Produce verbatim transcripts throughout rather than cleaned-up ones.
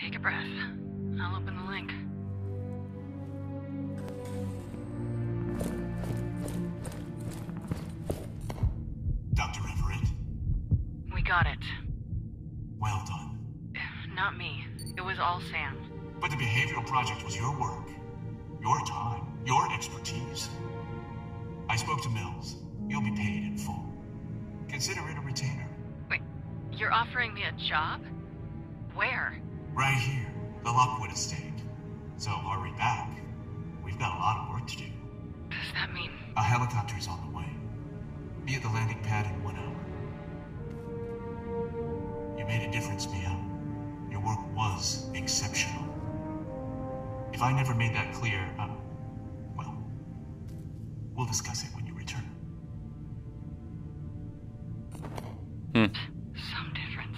Take a breath. I'll open the link. Doctor Everett? We got it. Well done. Not me. It was all Sam. But the behavioral project was your work, your time, your expertise. I spoke to Mills. You'll be paid in full. Consider it a retainer. Wait, you're offering me a job? Where? Right here, the Lockwood estate. So hurry back. We've got a lot of work to do. Does that mean... A helicopter is on the way. Be at the landing pad in one hour. You made a difference, Mia. Your work was exceptional. If I never made that clear, uh, well, we'll discuss it when you return. Hmm. Some difference.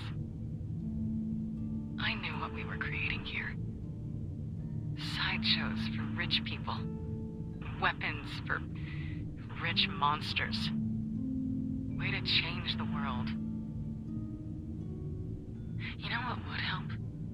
I knew what we were creating here. Sideshows for rich people. Weapons for rich monsters. Way to change the world. You know what would help?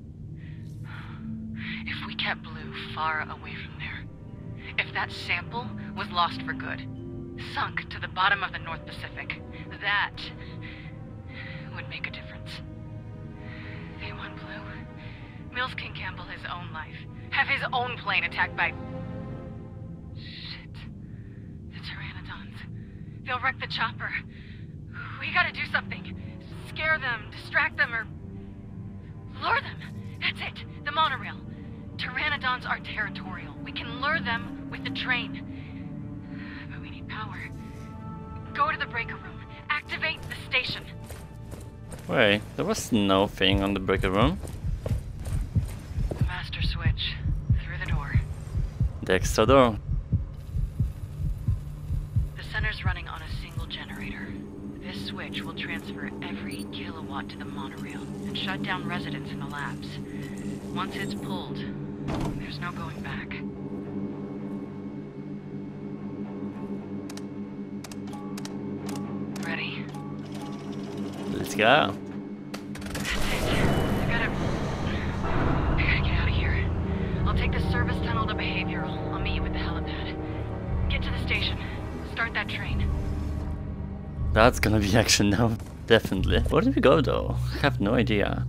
If we kept Blue far away from there. If that sample was lost for good. Sunk to the bottom of the North Pacific. That would make a difference. They want Blue. Mills can gamble his own life. Have his own plane attacked by... Shit. The Pteranodons. They'll wreck the chopper. We gotta do something. Scare them, distract them, or... lure them. That's it. The monorail. Pteranodons are territorial. We can lure them with the train. But we need power. Go to the breaker room. Activate the station. Wait, there was no thing on the breaker room. The master switch. Through the door. The extra door. The center's running on a single generator. This switch will transfer every kilowatt to the monorail and shut down residents in the labs. Once it's pulled, there's no going back. Ready? Let's go. That's it. I gotta... I gotta get out of here. I'll take the service tunnel to Behavioral. I'll meet you at the helipad. Get to the station. Start that train. That's gonna be action now. Definitely. Where did we go though? I have no idea.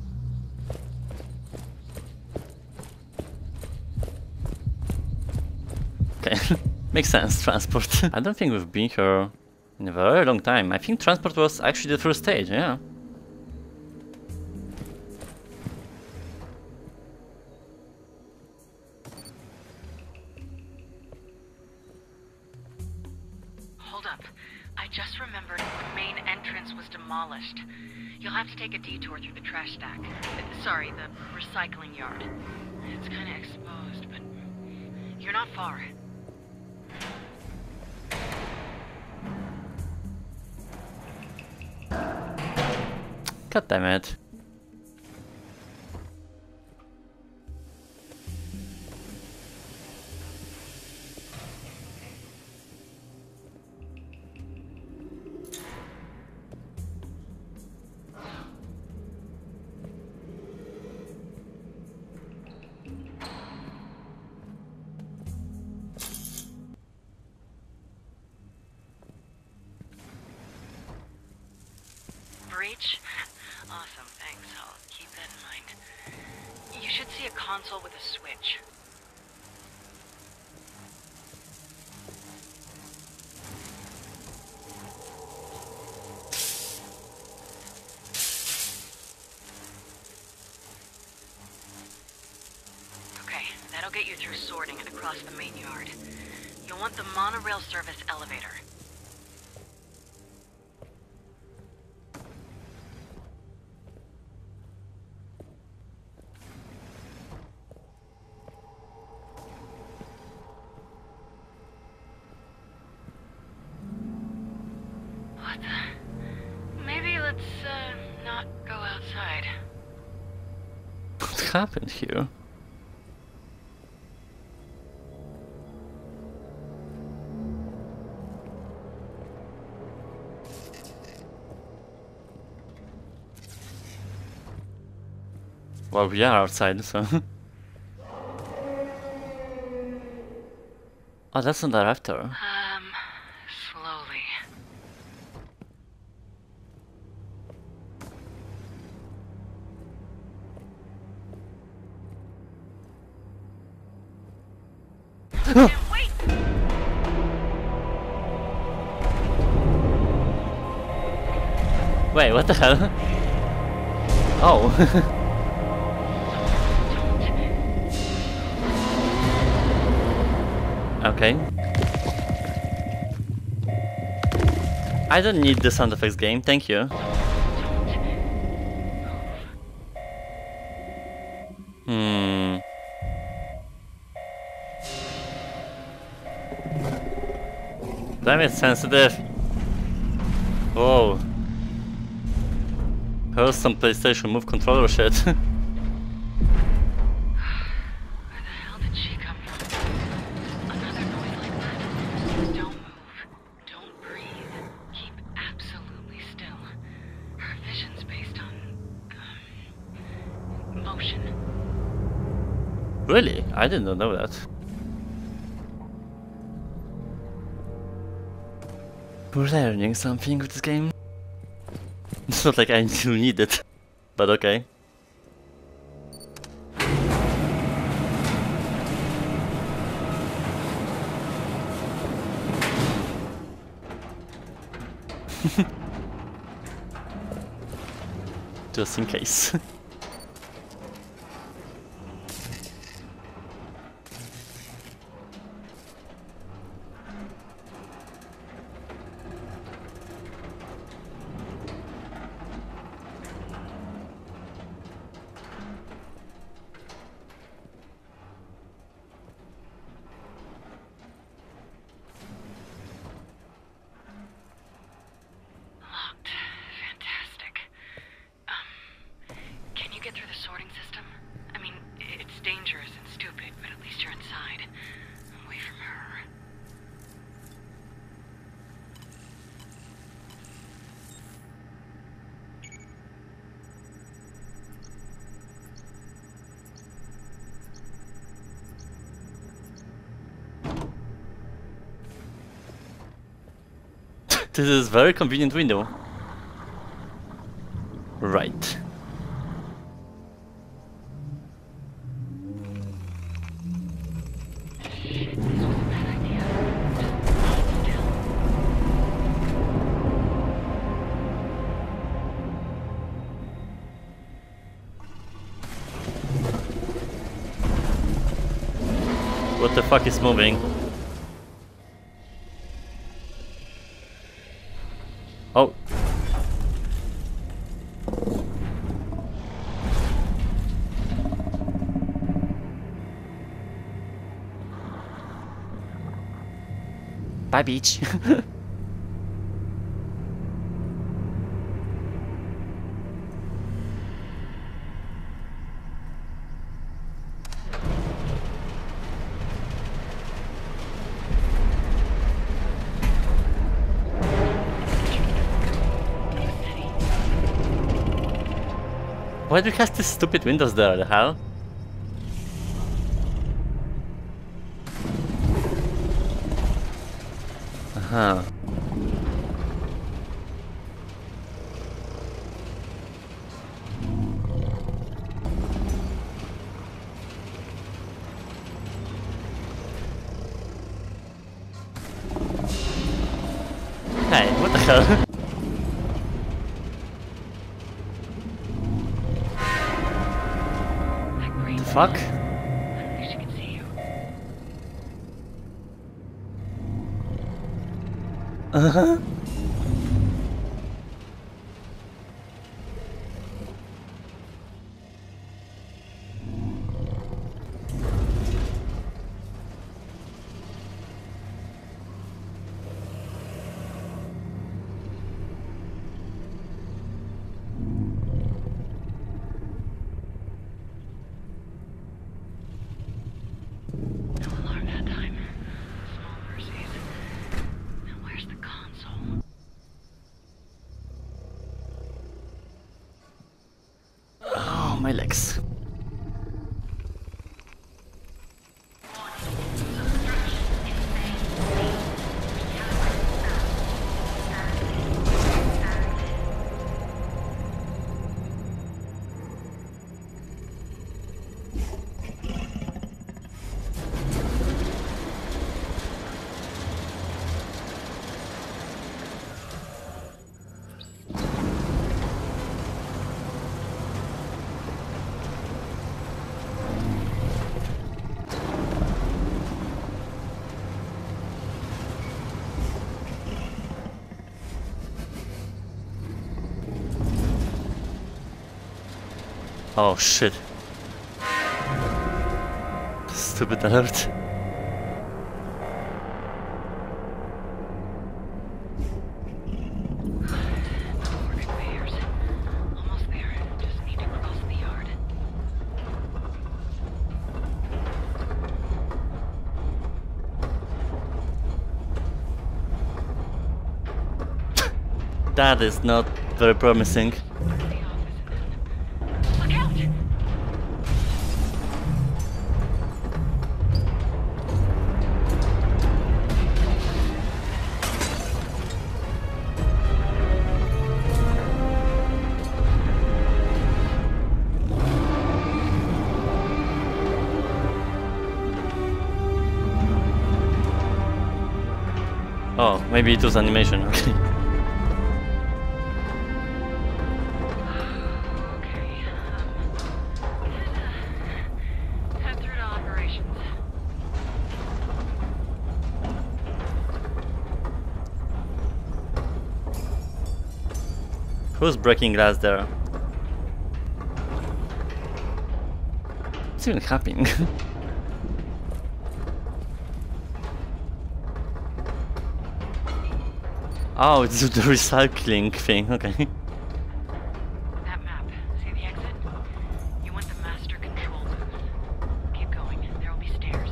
Okay, makes sense, transport. I don't think we've been here in a very long time. I think transport was actually the first stage, yeah. Hold up. I just remembered the main entrance was demolished. You'll have to take a detour through the trash stack. Uh, Sorry, the recycling yard. It's kind of exposed, but you're not far. God damn it. Breach? Awesome, thanks. I'll keep that in mind. You should see a console with a switch. Okay, that'll get you through sorting and across the main yard. You'll want the monorail service elevator. What the? Maybe let's, uh, not go outside. What happened here? Well, we are outside, so... Oh, that's not that after. Um, slowly. Can't wait! Wait, what the hell? Oh. Okay. I don't need the sound effects game, thank you. Hmm. Damn it, sensitive. Whoa. Here's some PlayStation Move controller shit. Where the hell did she come from? Another noise like that? Don't move. Don't breathe. Keep absolutely still. Her vision's based on... Um, motion. Really? I did not know that. We're learning something with this game. It's not like I still need it, but okay. Just in case. Locked. Fantastic. Um, can you get through the sorting system? I mean, it's dangerous and stupid, but at least you're inside. Away from her. This is a very convenient window. Right. Shit, this was a bad idea. Just stay still. What the fuck is moving? Oh. Bye, beach. Why do we have these stupid windows there, the hell? Uh-huh. Hey, what the hell? Fuck? I don't think she can see you. Uh-huh. No alarm that time. Small mercies. Now where's the console? Oh shit. Stupid alert. More conveyors. Almost there. Just need to cross the yard. That is not very promising. The office and then... Look out! Oh, maybe it was animation, okay. Okay, um... Head, uh, head through to operations. Who's breaking glass there? What's even happening? Oh, it's the recycling thing, okay. That map. See the exit? You want the master control booth. Keep going. There will be stairs.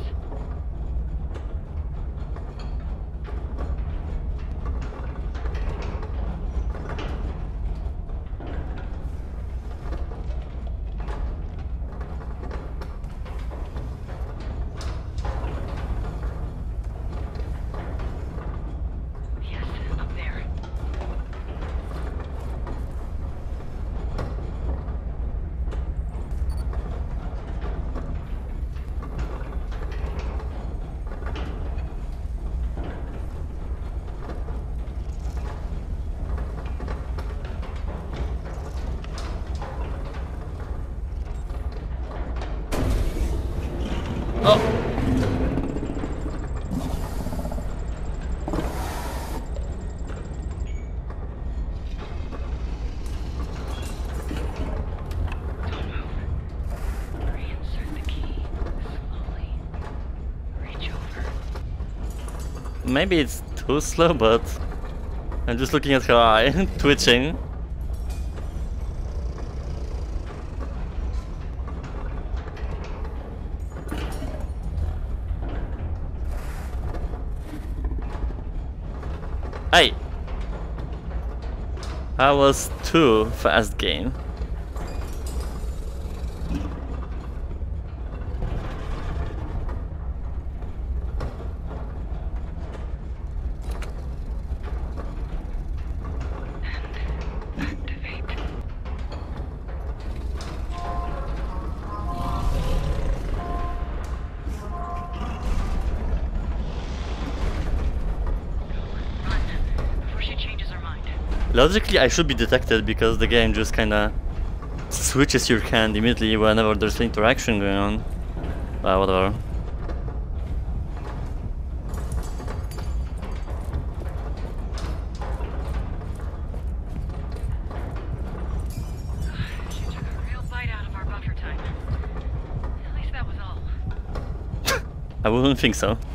Yes, up there. Oh! Don't move. Reinsert the key. Slowly. Reach over. Maybe it's too slow, but I'm just looking at her eye, twitching. Hey! That was too fast game. Activate. Run. Before she changes her mind. Logically, I should be detected because the game just kinda switches your hand immediately whenever there's interaction going on. Well, whatever. She took a real bite out of our buffer time. At least that was all. I wouldn't think so.